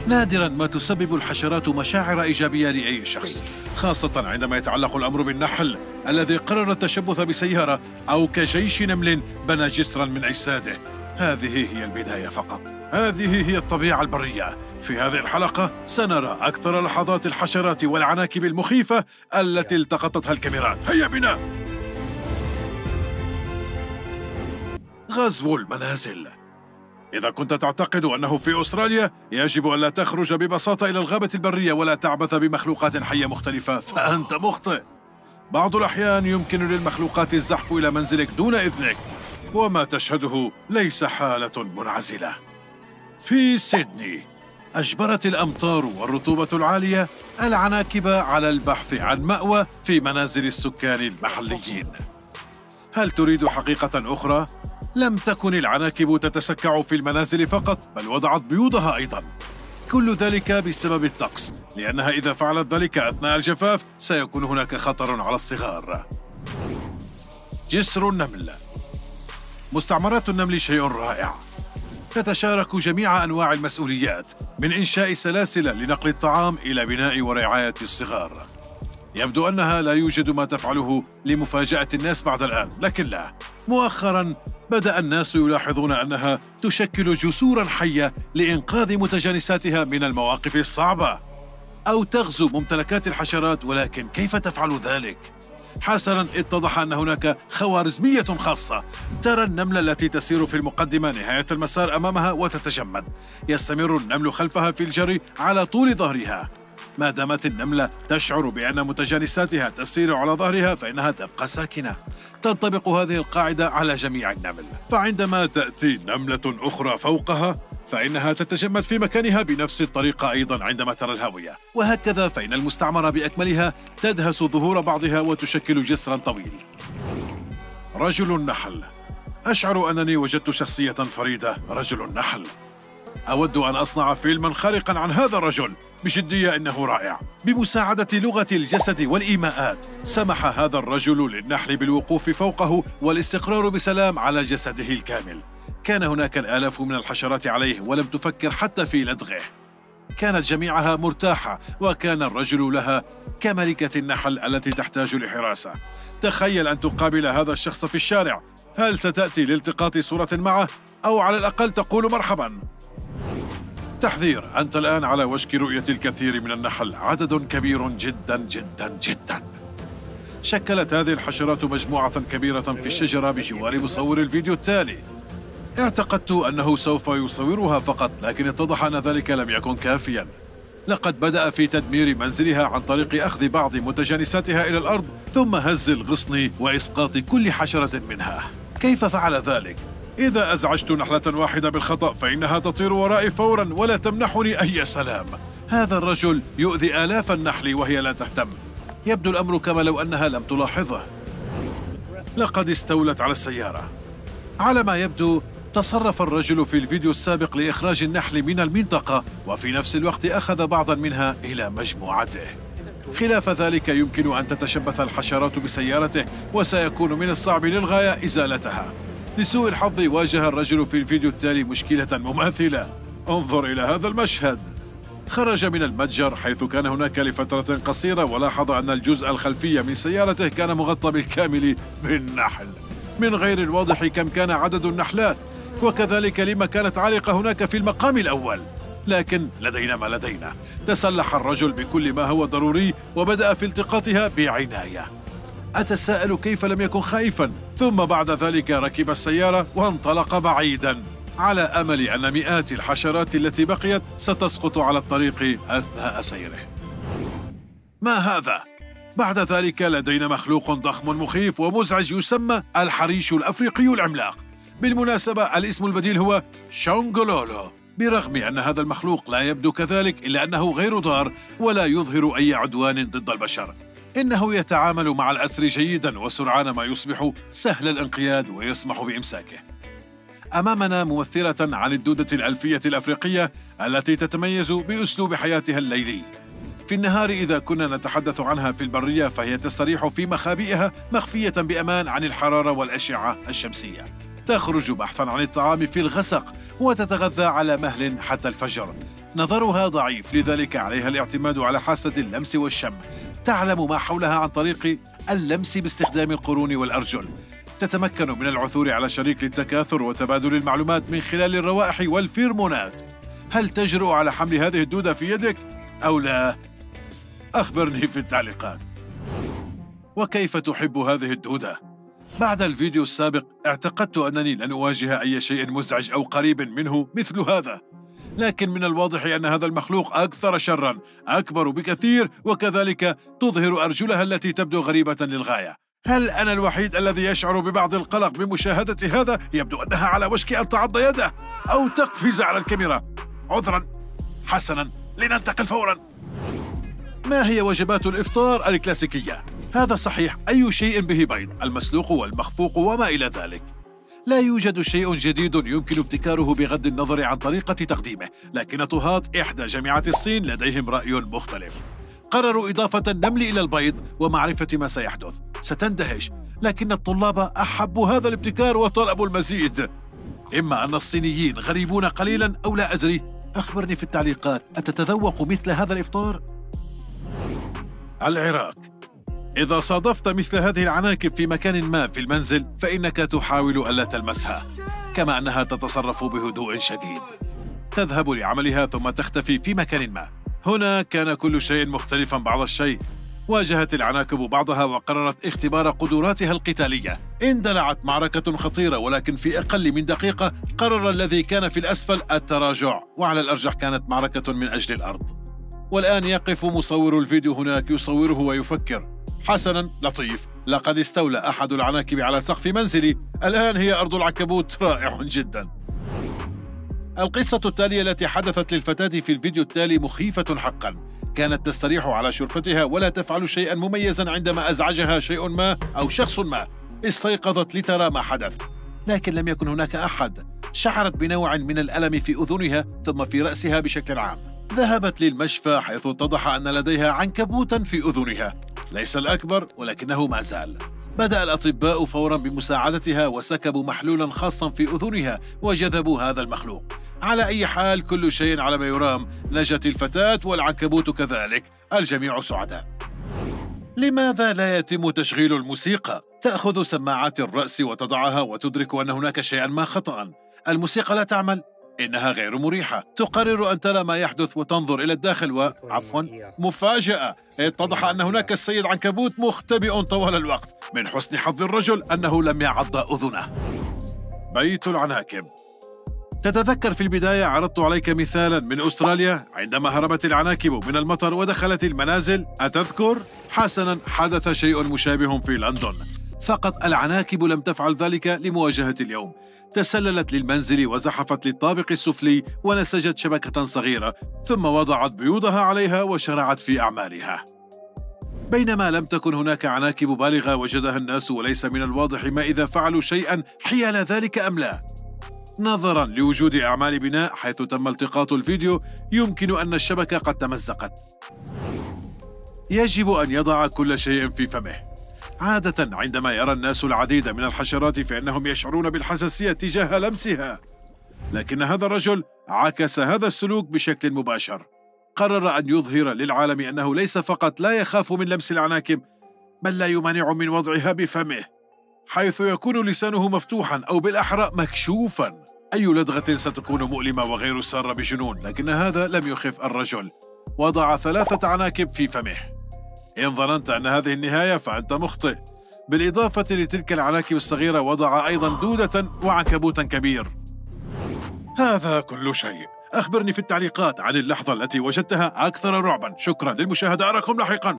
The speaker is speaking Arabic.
نادراً ما تسبب الحشرات مشاعر إيجابية لأي شخص، خاصة عندما يتعلق الأمر بالنحل الذي قرر التشبث بسيارة أو كجيش نمل بنى جسراً من أجساده. هذه هي البداية فقط، هذه هي الطبيعة البرية. في هذه الحلقة سنرى أكثر لحظات الحشرات والعناكب المخيفة التي التقطتها الكاميرات. هيا بنا! غزو المنازل. إذا كنت تعتقد أنه في أستراليا يجب أن لا تخرج ببساطة إلى الغابة البرية ولا تعبث بمخلوقات حية مختلفة، فأنت مخطئ. بعض الأحيان يمكن للمخلوقات الزحف إلى منزلك دون إذنك، وما تشهده ليس حالة منعزلة. في سيدني أجبرت الأمطار والرطوبة العالية العناكب على البحث عن مأوى في منازل السكان المحليين. هل تريد حقيقة أخرى؟ لم تكن العناكب تتسكع في المنازل فقط، بل وضعت بيوضها أيضاً. كل ذلك بسبب الطقس، لأنها إذا فعلت ذلك أثناء الجفاف سيكون هناك خطر على الصغار. جسر النمل. مستعمرات النمل شيء رائع، تتشارك جميع أنواع المسؤوليات، من إنشاء سلاسل لنقل الطعام إلى بناء ورعاية الصغار. يبدو أنها لا يوجد ما تفعله لمفاجأة الناس بعد الآن، لكن لا، مؤخراً بدأ الناس يلاحظون أنها تشكل جسوراً حية لإنقاذ متجانساتها من المواقف الصعبة، أو تغزو ممتلكات الحشرات. ولكن كيف تفعل ذلك؟ حسناً، اتضح أن هناك خوارزمية خاصة ترى النملة التي تسير في المقدمة نهاية المسار أمامها وتتجمد. يستمر النمل خلفها في الجري على طول ظهرها. ما دامت النملة تشعر بأن متجانساتها تسير على ظهرها فإنها تبقى ساكنة. تنطبق هذه القاعدة على جميع النمل، فعندما تأتي نملة أخرى فوقها فإنها تتجمد في مكانها بنفس الطريقة أيضاً عندما ترى الهاوية. وهكذا فإن المستعمرة بأكملها تدهس ظهور بعضها وتشكل جسراً طويل. رجل النحل. أشعر أنني وجدت شخصية فريدة، رجل النحل. أود أن أصنع فيلماً خارقاً عن هذا الرجل، بجدية إنه رائع. بمساعدة لغة الجسد والإيماءات سمح هذا الرجل للنحل بالوقوف فوقه والاستقرار بسلام على جسده الكامل. كان هناك الآلاف من الحشرات عليه ولم تفكر حتى في لدغه. كانت جميعها مرتاحة، وكان الرجل لها كملكة النحل التي تحتاج لحراسة. تخيل أن تقابل هذا الشخص في الشارع. هل ستأتي لالتقاط صورة معه؟ أو على الأقل تقول مرحباً؟ تحذير: أنت الآن على وشك رؤية الكثير من النحل، عدد كبير جدا جدا جدا. شكلت هذه الحشرات مجموعة كبيرة في الشجرة بجوار مصور الفيديو التالي. اعتقدت أنه سوف يصورها فقط، لكن اتضح أن ذلك لم يكن كافيا. لقد بدأ في تدمير منزلها عن طريق أخذ بعض متجانساتها إلى الأرض ثم هز الغصن وإسقاط كل حشرة منها. كيف فعل ذلك؟ إذا أزعجت نحلة واحدة بالخطأ فإنها تطير ورائي فوراً ولا تمنحني أي سلام. هذا الرجل يؤذي آلاف النحل وهي لا تهتم. يبدو الأمر كما لو أنها لم تلاحظه. لقد استولت على السيارة. على ما يبدو تصرف الرجل في الفيديو السابق لإخراج النحل من المنطقة، وفي نفس الوقت أخذ بعضاً منها إلى مجموعته. خلاف ذلك يمكن أن تتشبث الحشرات بسيارته، وسيكون من الصعب للغاية إزالتها. لسوء الحظ واجه الرجل في الفيديو التالي مشكلة مماثلة. انظر إلى هذا المشهد. خرج من المتجر حيث كان هناك لفترة قصيرة، ولاحظ أن الجزء الخلفي من سيارته كان مغطى بالكامل بالنحل. من غير الواضح كم كان عدد النحلات، وكذلك لما كانت عالقة هناك في المقام الأول. لكن لدينا ما لدينا. تسلح الرجل بكل ما هو ضروري وبدأ في التقاطها بعناية. أتساءل كيف لم يكن خائفاً، ثم بعد ذلك ركب السيارة وانطلق بعيداً، على أمل أن مئات الحشرات التي بقيت ستسقط على الطريق أثناء سيره. ما هذا؟ بعد ذلك لدينا مخلوق ضخم مخيف ومزعج يسمى الحريش الأفريقي العملاق. بالمناسبة الاسم البديل هو شونغولولو. برغم أن هذا المخلوق لا يبدو كذلك، إلا أنه غير ضار ولا يظهر أي عدوان ضد البشر. إنه يتعامل مع الأسر جيداً، وسرعان ما يصبح سهل الانقياد ويسمح بإمساكه. أمامنا ممثلة عن الدودة الألفية الأفريقية التي تتميز بأسلوب حياتها الليلي. في النهار إذا كنا نتحدث عنها في البرية فهي تستريح في مخابئها مخفية بأمان عن الحرارة والأشعة الشمسية. تخرج بحثاً عن الطعام في الغسق وتتغذى على مهل حتى الفجر. نظرها ضعيف، لذلك عليها الاعتماد على حاسة اللمس والشم. تعلم ما حولها عن طريق اللمس باستخدام القرون والأرجل. تتمكن من العثور على شريك للتكاثر وتبادل المعلومات من خلال الروائح والفيرمونات. هل تجرؤ على حمل هذه الدودة في يدك أو لا؟ أخبرني في التعليقات. وكيف تحب هذه الدودة؟ بعد الفيديو السابق اعتقدت أنني لن أواجه أي شيء مزعج أو قريب منه مثل هذا، لكن من الواضح أن هذا المخلوق أكثر شراً، أكبر بكثير، وكذلك تظهر أرجلها التي تبدو غريبة للغاية. هل أنا الوحيد الذي يشعر ببعض القلق بمشاهدة هذا؟ يبدو أنها على وشك أن تعض يده أو تقفز على الكاميرا. عذراً. حسناً، لننتقل فوراً. ما هي وجبات الإفطار الكلاسيكية؟ هذا صحيح، أي شيء به بيض، المسلوق والمخفوق وما إلى ذلك. لا يوجد شيء جديد يمكن ابتكاره بغض النظر عن طريقة تقديمه، لكن طهاة إحدى جامعات الصين لديهم رأي مختلف. قرروا إضافة النمل إلى البيض ومعرفة ما سيحدث. ستندهش، لكن الطلاب أحبوا هذا الابتكار وطلبوا المزيد. إما أن الصينيين غريبون قليلاً أو لا أدري. أخبرني في التعليقات، أتتذوق مثل هذا الإفطار؟ العراق. إذا صادفت مثل هذه العناكب في مكان ما في المنزل فإنك تحاول ألا تلمسها، كما أنها تتصرف بهدوء شديد. تذهب لعملها ثم تختفي في مكان ما. هنا كان كل شيء مختلفا بعض الشيء. واجهت العناكب بعضها وقررت اختبار قدراتها القتالية. اندلعت معركة خطيرة، ولكن في أقل من دقيقة قرر الذي كان في الأسفل التراجع، وعلى الأرجح كانت معركة من أجل الأرض. والآن يقف مصور الفيديو هناك يصوره ويفكر. حسناً، لطيف، لقد استولى أحد العناكب على سقف منزلي. الآن هي أرض العنكبوت. رائع جداً. القصة التالية التي حدثت للفتاة في الفيديو التالي مخيفة حقاً. كانت تستريح على شرفتها ولا تفعل شيئاً مميزاً عندما أزعجها شيء ما أو شخص ما. استيقظت لترى ما حدث، لكن لم يكن هناك أحد. شعرت بنوع من الألم في أذنها ثم في رأسها بشكل عام. ذهبت للمشفى حيث اتضح أن لديها عنكبوتاً في أذنها، ليس الأكبر ولكنه ما زال. بدأ الأطباء فوراً بمساعدتها وسكبوا محلولاً خاصاً في أذنها وجذبوا هذا المخلوق. على أي حال، كل شيء على ما يرام. نجت الفتاة والعنكبوت كذلك. الجميع سعداء. لماذا لا يتم تشغيل الموسيقى؟ تأخذ سماعات الرأس وتضعها وتدرك أن هناك شيئاً ما خطأ. الموسيقى لا تعمل، إنها غير مريحة. تقرر أن ترى ما يحدث وتنظر إلى الداخل مفاجأة. اتضح أن هناك السيد عنكبوت مختبئ طوال الوقت. من حسن حظ الرجل أنه لم يعض أذنه. بيت العناكب. تتذكر في البداية عرضت عليك مثالا من أستراليا عندما هربت العناكب من المطر ودخلت المنازل؟ أتذكر؟ حسنا، حدث شيء مشابه في لندن، فقط العناكب لم تفعل ذلك لمواجهة اليوم. تسللت للمنزل وزحفت للطابق السفلي ونسجت شبكة صغيرة، ثم وضعت بيوضها عليها وشرعت في أعمالها. بينما لم تكن هناك عناكب بالغة وجدها الناس، وليس من الواضح ما إذا فعلوا شيئا حيال ذلك أم لا. نظرا لوجود أعمال بناء حيث تم التقاط الفيديو، يمكن أن الشبكة قد تمزقت. يجب أن يضع كل شيء في فمه. عادة عندما يرى الناس العديد من الحشرات فإنهم يشعرون بالحساسية تجاه لمسها، لكن هذا الرجل عكس هذا السلوك بشكل مباشر. قرر أن يظهر للعالم أنه ليس فقط لا يخاف من لمس العناكب، بل لا يمانع من وضعها بفمه، حيث يكون لسانه مفتوحا أو بالأحرى مكشوفا. أي لدغة ستكون مؤلمة وغير سارة بجنون، لكن هذا لم يخف الرجل. وضع 3 عناكب في فمه. إن ظننت أن هذه النهاية فأنت مخطئ. بالإضافة لتلك العناكب الصغيرة وضع أيضا دودة وعنكبوتا كبير. هذا كل شيء. أخبرني في التعليقات عن اللحظة التي وجدتها أكثر رعبا. شكرا للمشاهدة، أراكم لاحقا.